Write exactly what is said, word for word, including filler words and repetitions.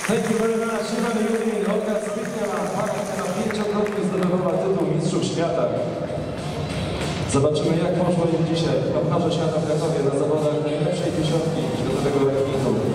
Thank you very much. Iwan Jurin, Olga Zbytnia, para pięciokrotnie zdobywała tytuł Mistrzów Świata. Zobaczymy, jak poszło im dzisiaj na Pucharze Świata w Krakowie na zawodach najlepszej dziesiątki światowego rankingu.